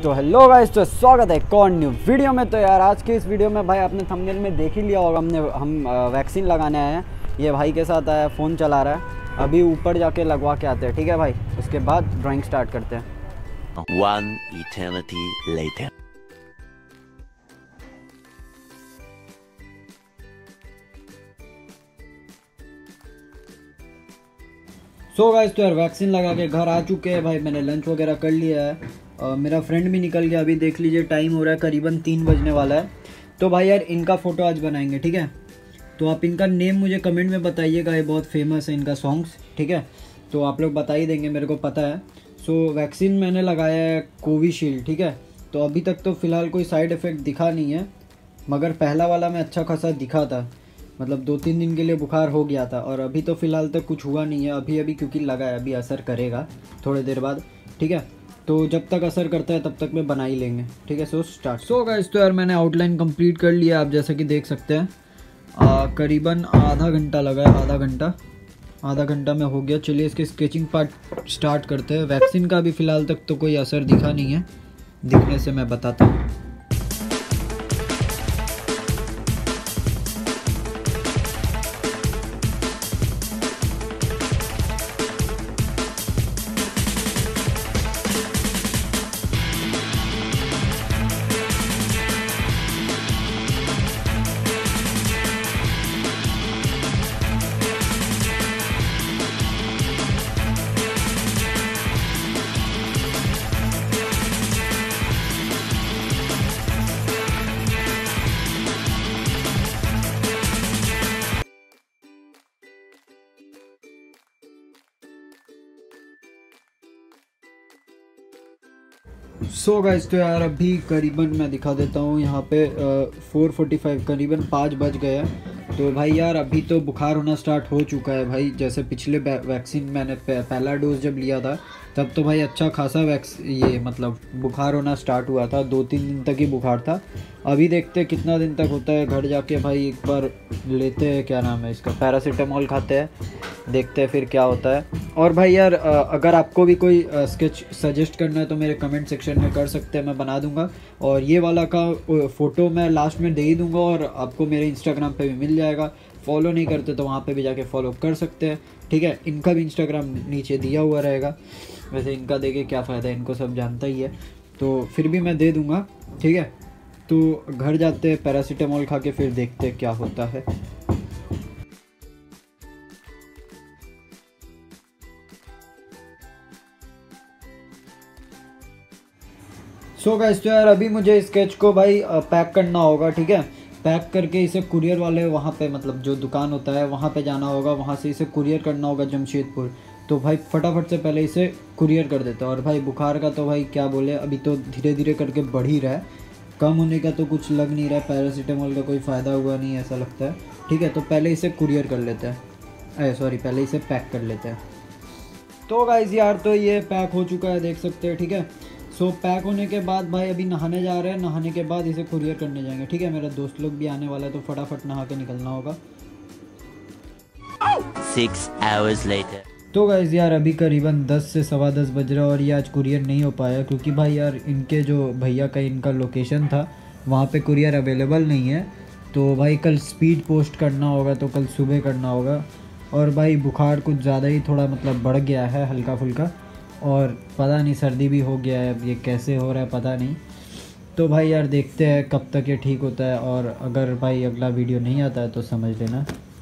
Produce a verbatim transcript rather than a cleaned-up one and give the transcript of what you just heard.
तो hello guys, तो स्वागत है एक और न्यू वीडियो में। तो यार आज के इस वीडियो में भाई आपने थंबनेल में देख ही लिया होगा, हमने हम वैक्सीन लगाने आए हैं। ये भाई के साथ आया, फ़ोन चला रहा है। अभी ऊपर जाके लगवा के आते हैं, ठीक है भाई। उसके बाद ड्राइंग स्टार्ट करते हैं। One eternity later. So guys, तो यार वैक्सीन लगा के घर आ चुके हैं भाई। मैंने लंच वगैरह कर लिया है। uh, मेरा फ्रेंड भी निकल गया। अभी देख लीजिए टाइम हो रहा है करीबन तीन बजने वाला है। तो भाई यार इनका फ़ोटो आज बनाएंगे, ठीक है। तो आप इनका नेम मुझे कमेंट में बताइएगा, ये बहुत फेमस है इनका सॉन्ग्स, ठीक है। तो आप लोग बता ही देंगे, मेरे को पता है। सो वैक्सीन मैंने लगाया है कोविशील्ड, ठीक है। तो अभी तक तो फ़िलहाल कोई साइड इफ़ेक्ट दिखा नहीं है, मगर पहला वाला में अच्छा खासा दिखा था। मतलब दो तीन दिन के लिए बुखार हो गया था, और अभी तो फ़िलहाल तक कुछ हुआ नहीं है अभी अभी क्योंकि लगा है। अभी असर करेगा थोड़ी देर बाद, ठीक है। तो जब तक असर करता है तब तक में बना ही लेंगे, ठीक है। So start. सो गाइस, तो यार मैंने आउटलाइन कंप्लीट कर लिया, आप जैसा कि देख सकते हैं। आ, करीबन आधा घंटा लगा है, आधा घंटा आधा घंटा में हो गया। चलिए इसके स्केचिंग पार्ट स्टार्ट करते हैं। वैक्सीन का भी फ़िलहाल तक तो कोई असर दिखा नहीं है, दिखने से मैं बताता हूँ। सो गाइस, तो यार अभी करीबन मैं दिखा देता हूँ यहाँ पे फोर फोर्टी फाइव करीबन पाँच बज गए हैं। तो भाई यार अभी तो बुखार होना स्टार्ट हो चुका है भाई। जैसे पिछले वैक्सीन मैंने पहला डोज जब लिया था तब तो भाई अच्छा खासा वैक्स ये मतलब बुखार होना स्टार्ट हुआ था। दो तीन दिन तक ही बुखार था। अभी देखते हैं कितना दिन तक होता है। घर जाके भाई एक बार लेते हैं, क्या नाम है इसका, पैरासीटामोल खाते हैं, देखते हैं फिर क्या होता है। और भाई यार अगर आपको भी कोई स्केच सजेस्ट करना है तो मेरे कमेंट सेक्शन में कर सकते हैं, मैं बना दूंगा। और ये वाला का फ़ोटो मैं लास्ट में दे ही दूंगा, और आपको मेरे इंस्टाग्राम पे भी मिल जाएगा। फॉलो नहीं करते तो वहाँ पे भी जाके फॉलो कर सकते हैं, ठीक है। इनका भी इंस्टाग्राम नीचे दिया हुआ रहेगा। वैसे इनका देके क्या फ़ायदा है, इनको सब जानता ही है, तो फिर भी मैं दे दूँगा, ठीक है। तो घर जाते हैं, पैरासीटामोल खा के फिर देखते हैं क्या होता है। सो गाइस, तो यार अभी मुझे स्केच को भाई पैक करना होगा, ठीक है। पैक करके इसे कुरियर वाले वहाँ पे मतलब जो दुकान होता है वहाँ पे जाना होगा, वहाँ से इसे कुरियर करना होगा जमशेदपुर। तो भाई फटाफट से पहले इसे कुरियर कर देता है। और भाई बुखार का तो भाई क्या बोले, अभी तो धीरे धीरे करके बढ़ ही रहा है, कम होने का तो कुछ लग नहीं रहा है। पैरासीटामोल का कोई फ़ायदा हुआ नहीं ऐसा लगता है, ठीक है। तो पहले इसे कुरियर कर लेते हैं, अरे सॉरी पहले इसे पैक कर लेते हैं। तो गाइस यार तो ये पैक हो चुका है, देख सकते हैं, ठीक है। सो पैक होने के बाद भाई अभी नहाने जा रहे हैं, नहाने के बाद इसे कुरियर करने जाएंगे, ठीक है। मेरा दोस्त लोग भी आने वाला है तो फटाफट नहा के निकलना होगा। Six hours later. तो गाइस यार अभी करीबन दस से सवा दस बज रहा है, और ये आज कुरियर नहीं हो पाया क्योंकि भाई यार इनके जो भैया का इनका लोकेशन था वहाँ पे कुरियर अवेलेबल नहीं है। तो भाई कल स्पीड पोस्ट करना होगा, तो कल सुबह करना होगा। और भाई बुखार कुछ ज़्यादा ही थोड़ा मतलब बढ़ गया है, हल्का फुल्का, और पता नहीं सर्दी भी हो गया है। अब ये कैसे हो रहा है पता नहीं। तो भाई यार देखते हैं कब तक ये ठीक होता है। और अगर भाई अगला वीडियो नहीं आता है तो समझ लेना।